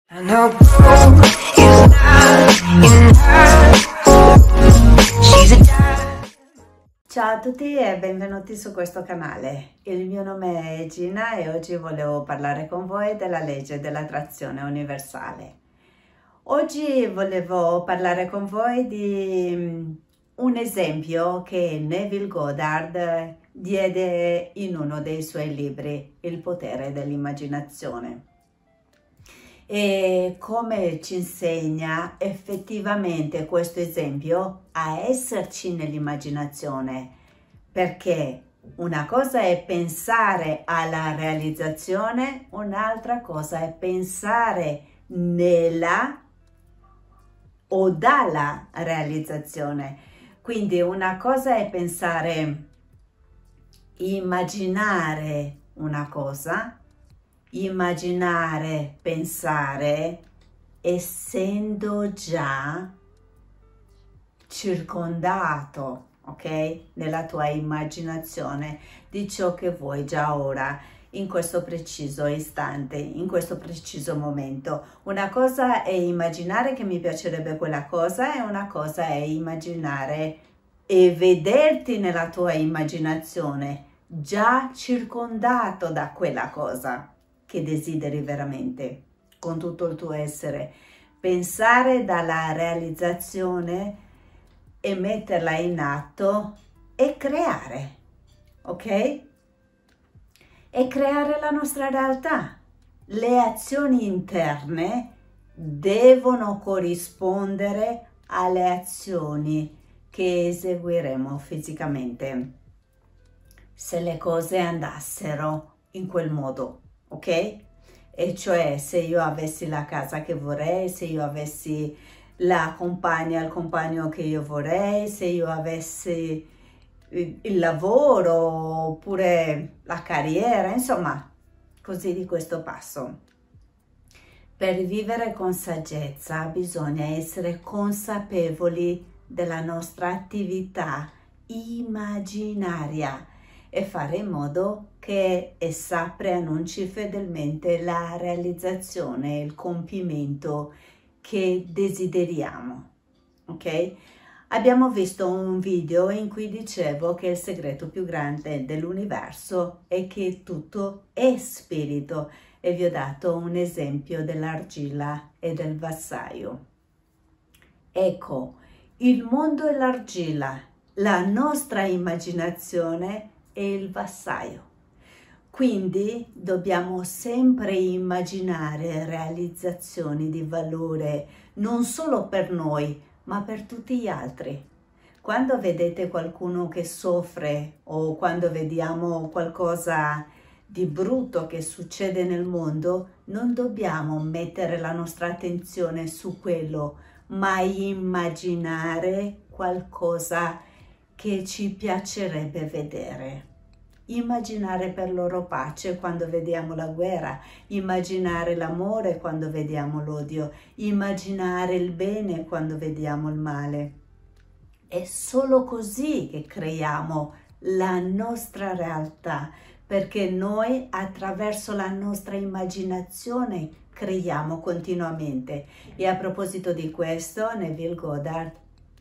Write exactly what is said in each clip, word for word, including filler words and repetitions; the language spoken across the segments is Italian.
I know broke is not in her. She's a dime. Ciao a tutti e benvenuti su questo canale. Il mio nome è Gina e oggi volevo parlare con voi della legge dell'attrazione universale. Oggi volevo parlare con voi di un esempio che Neville Goddard diede in uno dei suoi libri, Il potere dell'immaginazione. E come ci insegna effettivamente questo esempio a esserci nell'immaginazione, perché una cosa è pensare alla realizzazione, un'altra cosa è pensare nella o dalla realizzazione. Quindi una cosa è pensare, immaginare una cosa, immaginare, pensare, essendo già circondato, ok? Nella tua immaginazione di ciò che vuoi già ora, in questo preciso istante, in questo preciso momento. Una cosa è immaginare che mi piacerebbe quella cosa e una cosa è immaginare e vederti nella tua immaginazione già circondato da quella cosa che desideri veramente, con tutto il tuo essere. Pensare dalla realizzazione e metterla in atto e creare, ok? E creare la nostra realtà. Le azioni interne devono corrispondere alle azioni che eseguiremo fisicamente. Se le cose andassero in quel modo, ok? E cioè se io avessi la casa che vorrei, se io avessi la compagna, il compagno che io vorrei, se io avessi il lavoro oppure la carriera, insomma, così di questo passo. Per vivere con saggezza bisogna essere consapevoli della nostra attività immaginaria e fare in modo che essa preannunci fedelmente la realizzazione e il compimento che desideriamo, ok? Abbiamo visto un video in cui dicevo che il segreto più grande dell'universo è che tutto è spirito e vi ho dato un esempio dell'argilla e del vassaio. Ecco, il mondo è l'argilla, la nostra immaginazione è il vassaio. Quindi dobbiamo sempre immaginare realizzazioni di valore non solo per noi, ma per tutti gli altri. Quando vedete qualcuno che soffre o quando vediamo qualcosa di brutto che succede nel mondo, non dobbiamo mettere la nostra attenzione su quello, ma immaginare qualcosa che ci piacerebbe vedere. Immaginare per loro pace quando vediamo la guerra, immaginare l'amore quando vediamo l'odio, immaginare il bene quando vediamo il male. È solo così che creiamo la nostra realtà, perché noi attraverso la nostra immaginazione creiamo continuamente. E a proposito di questo, Neville Goddard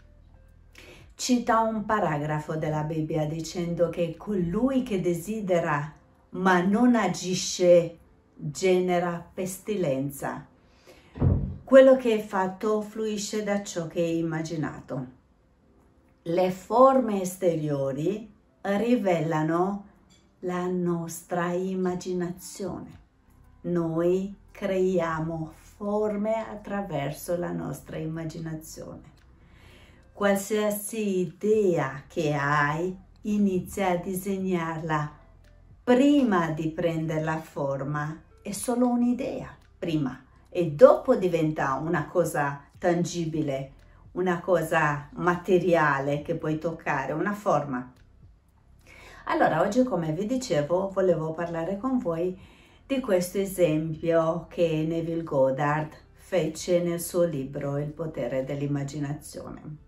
cita un paragrafo della Bibbia dicendo che colui che desidera ma non agisce genera pestilenza. Quello che è fatto fluisce da ciò che è immaginato. Le forme esteriori rivelano la nostra immaginazione. Noi creiamo forme attraverso la nostra immaginazione. Qualsiasi idea che hai, inizia a disegnarla prima di prendere la forma. È solo un'idea prima e dopo diventa una cosa tangibile, una cosa materiale che puoi toccare, una forma. Allora, oggi, come vi dicevo, volevo parlare con voi di questo esempio che Neville Goddard fece nel suo libro Il potere dell'immaginazione.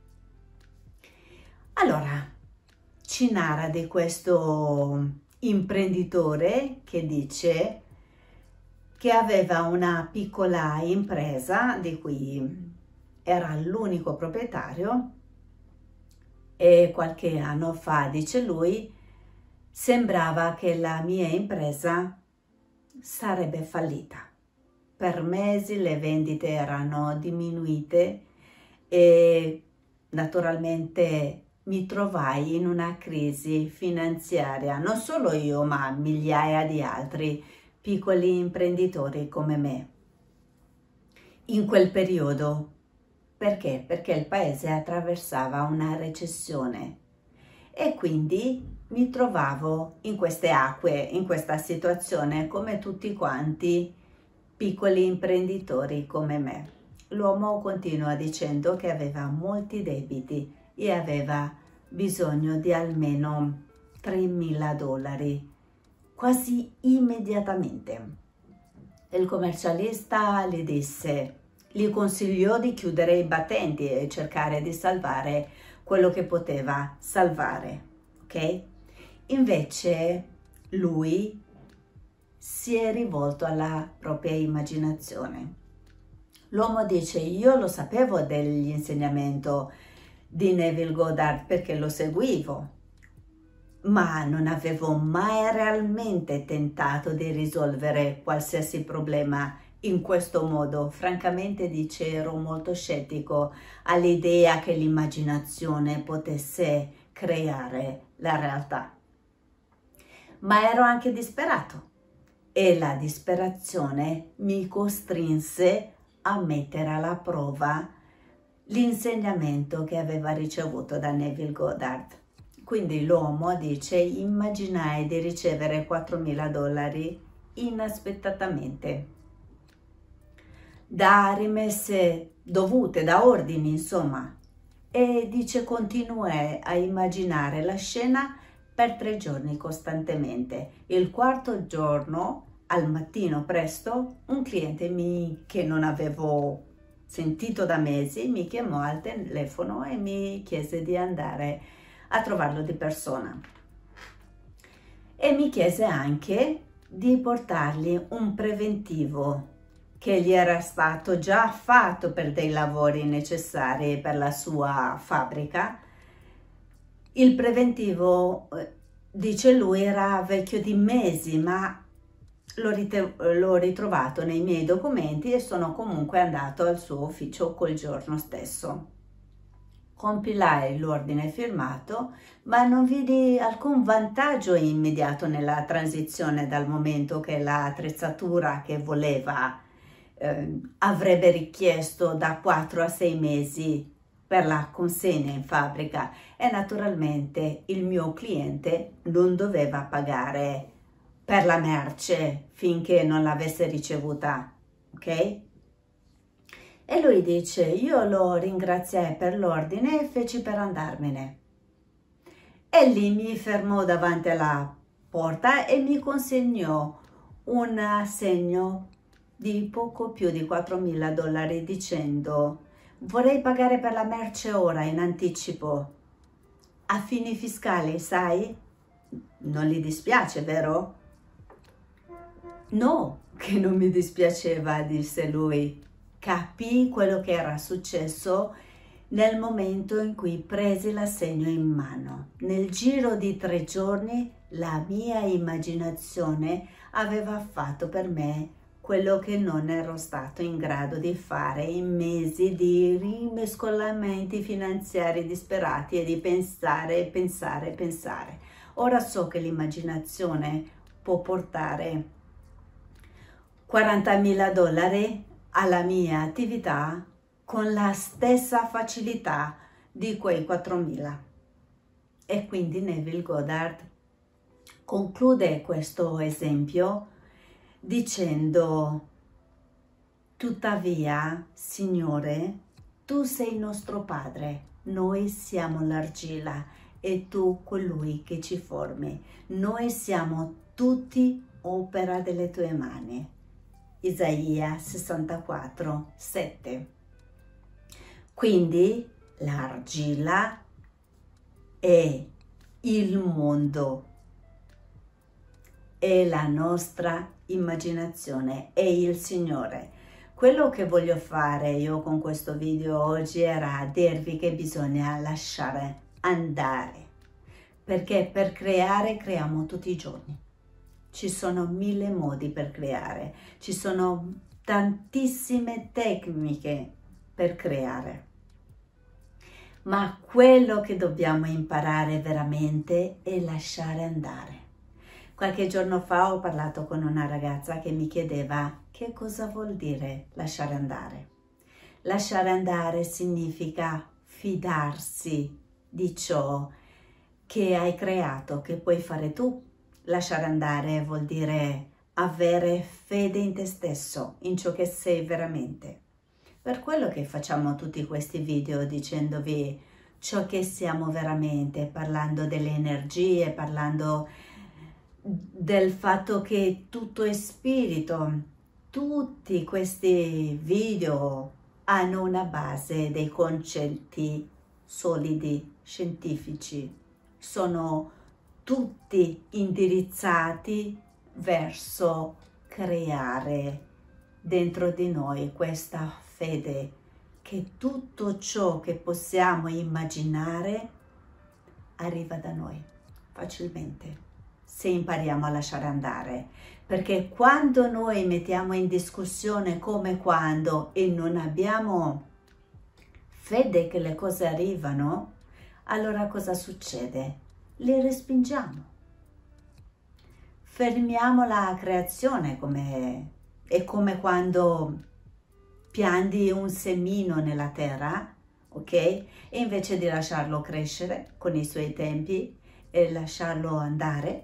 Allora, ci narra di questo imprenditore che dice: che aveva una piccola impresa di cui era l'unico proprietario e qualche anno fa, dice lui, sembrava che la mia impresa sarebbe fallita. Per mesi le vendite erano diminuite e naturalmente mi trovai in una crisi finanziaria, non solo io, ma migliaia di altri piccoli imprenditori come me. In quel periodo, perché? Perché il paese attraversava una recessione e quindi mi trovavo in queste acque, in questa situazione come tutti quanti piccoli imprenditori come me. L'uomo continua dicendo che aveva molti debiti e aveva bisogno di almeno tremila dollari, quasi immediatamente. Il commercialista gli disse, gli consigliò di chiudere i battenti e cercare di salvare quello che poteva salvare, ok? Invece lui si è rivolto alla propria immaginazione. L'uomo dice, io lo sapevo dell'insegnamento di Neville Goddard perché lo seguivo, ma non avevo mai realmente tentato di risolvere qualsiasi problema in questo modo. Francamente, dice, ero molto scettico all'idea che l'immaginazione potesse creare la realtà. Ma ero anche disperato e la disperazione mi costrinse a mettere alla prova l'insegnamento che aveva ricevuto da Neville Goddard. Quindi l'uomo dice, immaginai di ricevere quattromila dollari inaspettatamente, da rimesse dovute, da ordini insomma, e dice continuai a immaginare la scena per tre giorni costantemente. Il quarto giorno, al mattino presto, un cliente mi, che non avevo sentito da mesi mi chiamò al telefono e mi chiese di andare a trovarlo di persona e mi chiese anche di portargli un preventivo che gli era stato già fatto per dei lavori necessari per la sua fabbrica. Il preventivo, dice lui, era vecchio di mesi, ma l'ho ritrovato nei miei documenti e sono comunque andato al suo ufficio quel giorno stesso. Compilai l'ordine firmato, ma non vidi alcun vantaggio immediato nella transizione, dal momento che l'attrezzatura che voleva eh, avrebbe richiesto da quattro a sei mesi per la consegna in fabbrica e naturalmente il mio cliente non doveva pagare per la merce finché non l'avesse ricevuta, ok? E lui dice, io lo ringraziai per l'ordine e feci per andarmene. E lì mi fermò davanti alla porta e mi consegnò un assegno di poco più di quattromila dollari dicendo, vorrei pagare per la merce ora in anticipo. A fini fiscali, sai? Non gli dispiace, vero? No, che non mi dispiaceva, disse lui. Capii quello che era successo nel momento in cui presi l'assegno in mano. Nel giro di tre giorni la mia immaginazione aveva fatto per me quello che non ero stato in grado di fare in mesi di rimescolamenti finanziari disperati e di pensare, pensare, pensare. Ora so che l'immaginazione può portare quarantamila dollari alla mia attività con la stessa facilità di quei quattromila. E quindi Neville Goddard conclude questo esempio dicendo, tuttavia, Signore, tu sei nostro Padre, noi siamo l'argilla e tu colui che ci formi. Noi siamo tutti opera delle tue mani. Isaia sessantaquattro, sette. Quindi l'argilla è il mondo, è la nostra immaginazione è il Signore. Quello che voglio fare io con questo video oggi era dirvi che bisogna lasciare andare, perché per creare creiamo tutti i giorni. Ci sono mille modi per creare, ci sono tantissime tecniche per creare, ma quello che dobbiamo imparare veramente è lasciare andare. Qualche giorno fa ho parlato con una ragazza che mi chiedeva che cosa vuol dire lasciare andare. Lasciare andare significa fidarsi di ciò che hai creato, che puoi fare tu. Lasciare andare vuol dire avere fede in te stesso, in ciò che sei veramente. Per quello che facciamo tutti questi video dicendovi ciò che siamo veramente, parlando delle energie, parlando del fatto che tutto è spirito. Tutti questi video hanno una base dei concetti solidi, scientifici. Sono tutti indirizzati verso creare dentro di noi questa fede che tutto ciò che possiamo immaginare arriva da noi facilmente, se impariamo a lasciare andare. Perché quando noi mettiamo in discussione come quando e non abbiamo fede che le cose arrivano, allora cosa succede? Le respingiamo. Fermiamo la creazione, come, è come quando pianti un semino nella terra, ok? E invece di lasciarlo crescere con i suoi tempi e lasciarlo andare,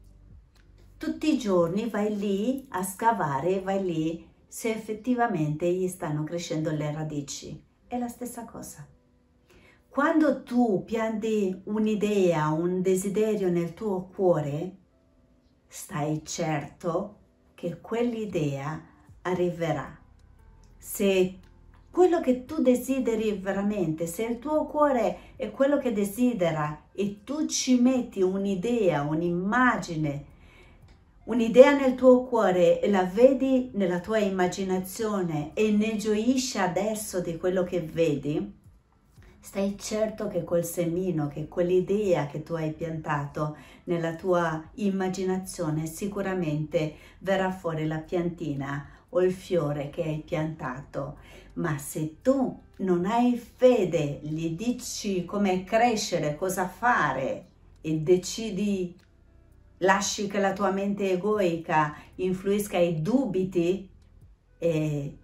tutti i giorni vai lì a scavare, vai lì se effettivamente gli stanno crescendo le radici. È la stessa cosa. Quando tu pianti un'idea, un desiderio nel tuo cuore, stai certo che quell'idea arriverà. Se quello che tu desideri veramente, se il tuo cuore è quello che desidera e tu ci metti un'idea, un'immagine, un'idea nel tuo cuore e la vedi nella tua immaginazione e ne gioisci adesso di quello che vedi, stai certo che quel semino, che quell'idea che tu hai piantato nella tua immaginazione sicuramente verrà fuori la piantina o il fiore che hai piantato. Ma se tu non hai fede, gli dici come crescere, cosa fare e decidi, lasci che la tua mente egoica influisca e dubiti e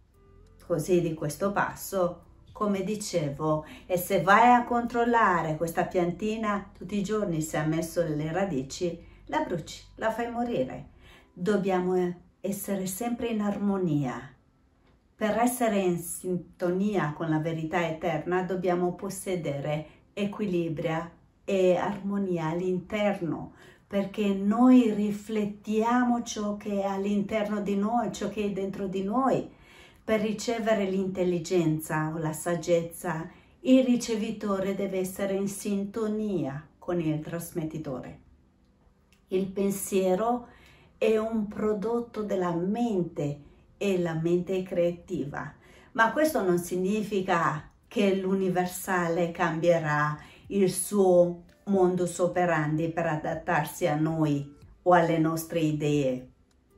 così di questo passo, come dicevo, e se vai a controllare questa piantina tutti i giorni se ha messo le radici, la bruci, la fai morire. Dobbiamo essere sempre in armonia. Per essere in sintonia con la verità eterna dobbiamo possedere equilibrio e armonia all'interno, perché noi riflettiamo ciò che è all'interno di noi, ciò che è dentro di noi. Per ricevere l'intelligenza o la saggezza, il ricevitore deve essere in sintonia con il trasmettitore. Il pensiero è un prodotto della mente e la mente è creativa, ma questo non significa che l'universale cambierà il suo modus operandi per adattarsi a noi o alle nostre idee,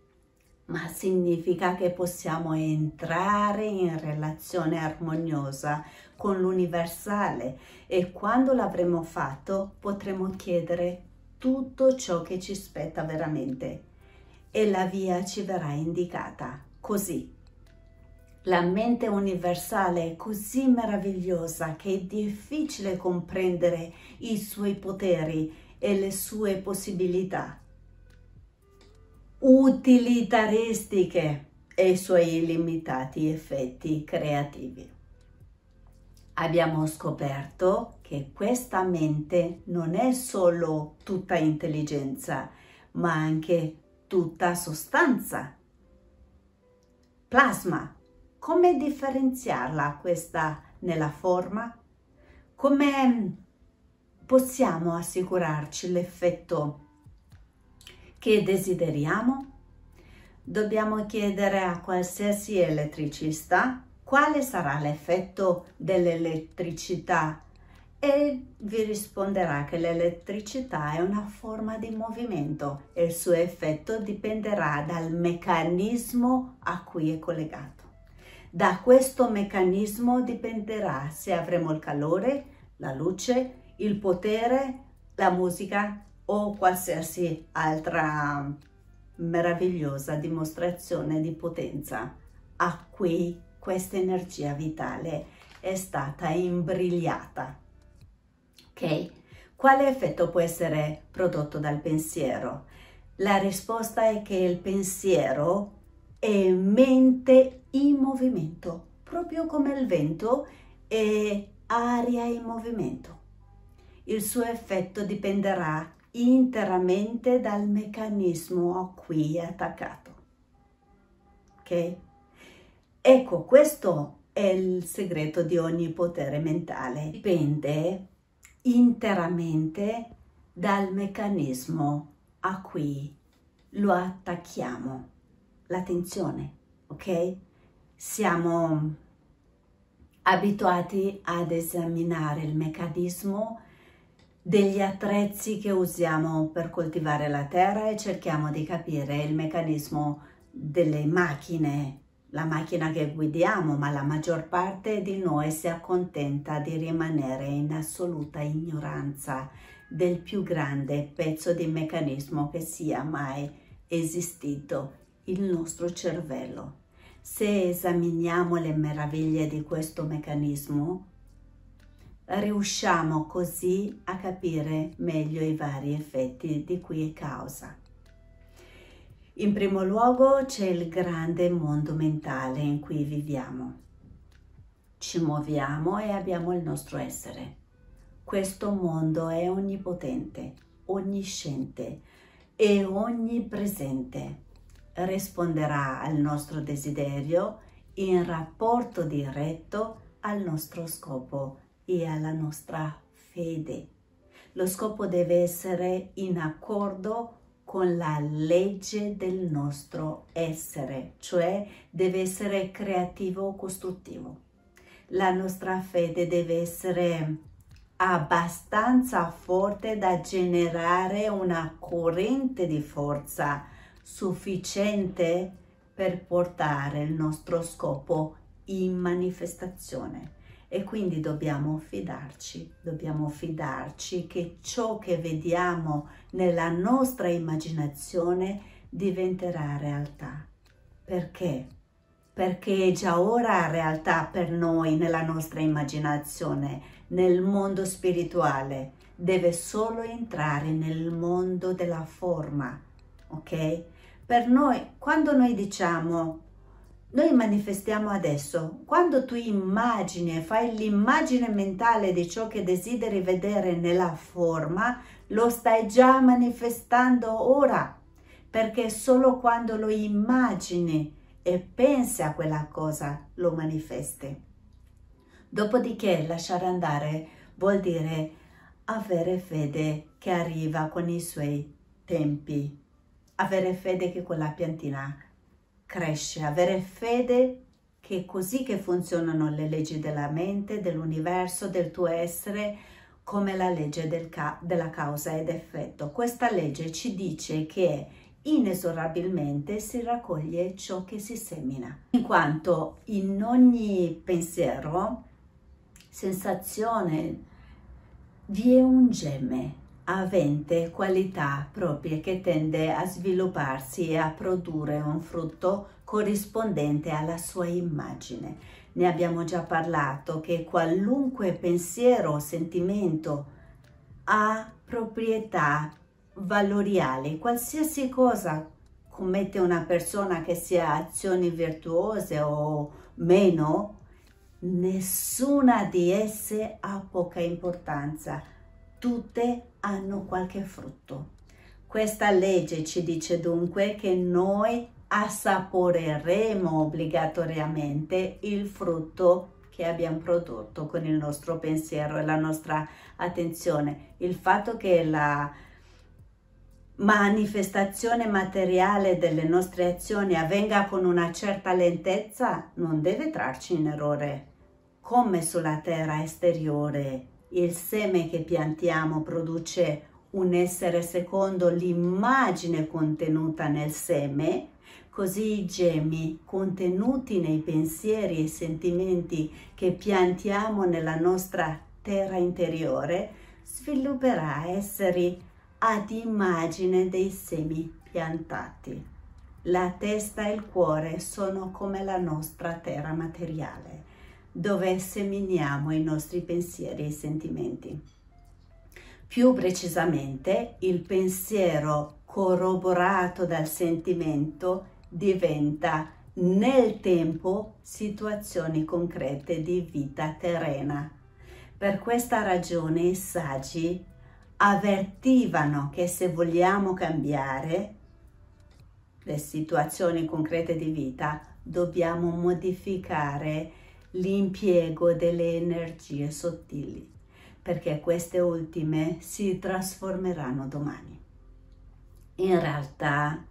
ma significa che possiamo entrare in relazione armoniosa con l'universale e quando l'avremo fatto potremo chiedere tutto ciò che ci spetta veramente e la via ci verrà indicata così. La mente universale è così meravigliosa che è difficile comprendere i suoi poteri e le sue possibilità utilitaristiche e i suoi illimitati effetti creativi. Abbiamo scoperto che questa mente non è solo tutta intelligenza, ma anche tutta sostanza. Plasma. Come differenziarla questa nella forma? Come possiamo assicurarci l'effetto che desideriamo? dobbiamo chiedere a qualsiasi elettricista quale sarà l'effetto dell'elettricità e vi risponderà che l'elettricità è una forma di movimento e il suo effetto dipenderà dal meccanismo a cui è collegato. Da questo meccanismo dipenderà se avremo il calore, la luce, il potere, la musica o qualsiasi altra meravigliosa dimostrazione di potenza a cui questa energia vitale è stata imbrigliata. Ok? Quale effetto può essere prodotto dal pensiero? La risposta è che il pensiero è mente in movimento, proprio come il vento è aria in movimento. Il suo effetto dipenderà interamente dal meccanismo a cui è attaccato. Ok? Ecco, questo è il segreto di ogni potere mentale. Dipende interamente dal meccanismo a cui lo attacchiamo, l'attenzione, ok? Siamo abituati ad esaminare il meccanismo degli attrezzi che usiamo per coltivare la terra e cerchiamo di capire il meccanismo delle macchine, la macchina che guidiamo, ma la maggior parte di noi si accontenta di rimanere in assoluta ignoranza del più grande pezzo di meccanismo che sia mai esistito, il nostro cervello. Se esaminiamo le meraviglie di questo meccanismo, riusciamo così a capire meglio i vari effetti di cui è causa. In primo luogo c'è il grande mondo mentale in cui viviamo. Ci muoviamo e abbiamo il nostro essere. Questo mondo è onnipotente, onnisciente e onnipresente. Risponderà al nostro desiderio in rapporto diretto al nostro scopo e alla nostra fede. Lo scopo deve essere in accordo con la legge del nostro essere, cioè deve essere creativo o costruttivo. La nostra fede deve essere abbastanza forte da generare una corrente di forza sufficiente per portare il nostro scopo in manifestazione. E quindi dobbiamo fidarci, dobbiamo fidarci che ciò che vediamo nella nostra immaginazione diventerà realtà. Perché? Perché è già ora realtà per noi nella nostra immaginazione, nel mondo spirituale. Deve solo entrare nel mondo della forma, ok? Per noi, quando noi diciamo noi manifestiamo adesso, quando tu immagini e fai l'immagine mentale di ciò che desideri vedere nella forma, lo stai già manifestando ora, perché solo quando lo immagini e pensi a quella cosa lo manifesti. Dopodiché lasciare andare vuol dire avere fede che arriva con i suoi tempi, avere fede che quella piantina cresce, avere fede che è così che funzionano le leggi della mente, dell'universo, del tuo essere, come la legge del ca della causa ed effetto. Questa legge ci dice che inesorabilmente si raccoglie ciò che si semina, in quanto in ogni pensiero, sensazione, vi è un gemme avente qualità proprie che tende a svilupparsi e a produrre un frutto corrispondente alla sua immagine. Ne abbiamo già parlato che qualunque pensiero o sentimento ha proprietà valoriali. Qualsiasi cosa commette una persona, che sia azioni virtuose o meno, nessuna di esse ha poca importanza. Tutte hanno qualche frutto. Questa legge ci dice dunque che noi assaporeremo obbligatoriamente il frutto che abbiamo prodotto con il nostro pensiero e la nostra attenzione. Il fatto che la manifestazione materiale delle nostre azioni avvenga con una certa lentezza, non deve trarci in errore. Come sulla terra esteriore il seme che piantiamo produce un essere secondo l'immagine contenuta nel seme, così i gemi contenuti nei pensieri e sentimenti che piantiamo nella nostra terra interiore svilupperà esseri ad immagine dei semi piantati. La testa e il cuore sono come la nostra terra materiale, dove seminiamo i nostri pensieri e sentimenti. Più precisamente, il pensiero corroborato dal sentimento diventa nel tempo situazioni concrete di vita terrena. Per questa ragione i saggi avvertivano che se vogliamo cambiare le situazioni concrete di vita, dobbiamo modificare l'impiego delle energie sottili, perché queste ultime si trasformeranno domani. In realtà,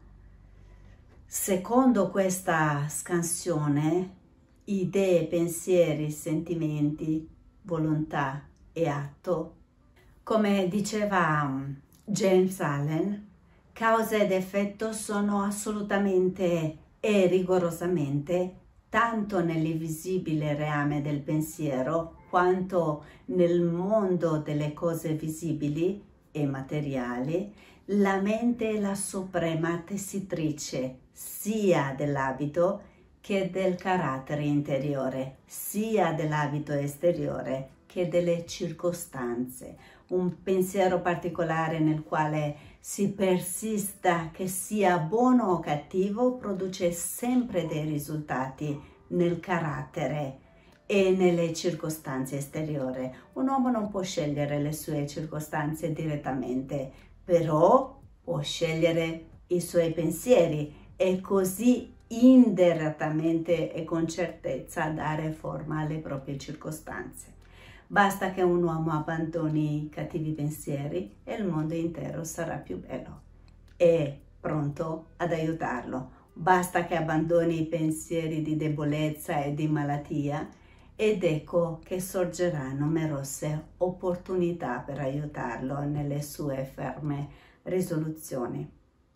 secondo questa scansione, idee, pensieri, sentimenti, volontà e atto, come diceva James Allen, causa ed effetto sono assolutamente e rigorosamente tanto nell'invisibile reame del pensiero quanto nel mondo delle cose visibili e materiali. La mente è la suprema tessitrice sia dell'abito che del carattere interiore, sia dell'abito esteriore che delle circostanze. Un pensiero particolare nel quale si persista, che sia buono o cattivo, produce sempre dei risultati nel carattere e nelle circostanze esteriori. Un uomo non può scegliere le sue circostanze direttamente, però può scegliere i suoi pensieri e così indirettamente e con certezza dare forma alle proprie circostanze. Basta che un uomo abbandoni i cattivi pensieri e il mondo intero sarà più bello e pronto ad aiutarlo. Basta che abbandoni i pensieri di debolezza e di malattia ed ecco che sorgeranno numerose opportunità per aiutarlo nelle sue ferme risoluzioni.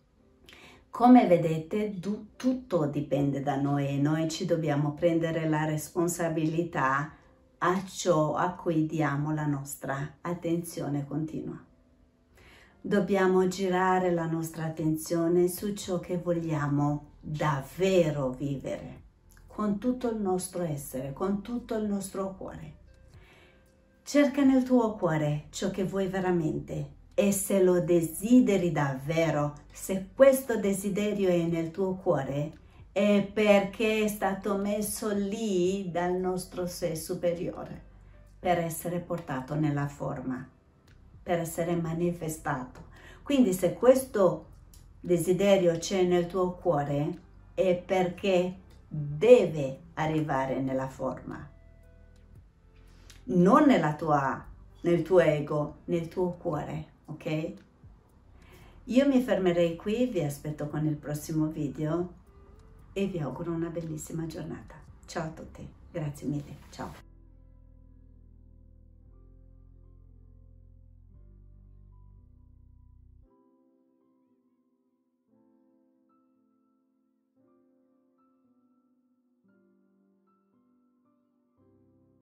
Come vedete, tutto dipende da noi e noi ci dobbiamo prendere la responsabilità a ciò a cui diamo la nostra attenzione continua. Dobbiamo girare la nostra attenzione su ciò che vogliamo davvero vivere, con tutto il nostro essere, con tutto il nostro cuore. Cerca nel tuo cuore ciò che vuoi veramente e se lo desideri davvero, se questo desiderio è nel tuo cuore, è perché è stato messo lì dal nostro sé superiore per essere portato nella forma, per essere manifestato. Quindi se questo desiderio c'è nel tuo cuore è perché deve arrivare nella forma, non nella tua, nel tuo ego, nel tuo cuore, ok? Io mi fermerei qui, vi aspetto con il prossimo video e vi auguro una bellissima giornata. Ciao a tutti, grazie mille, ciao.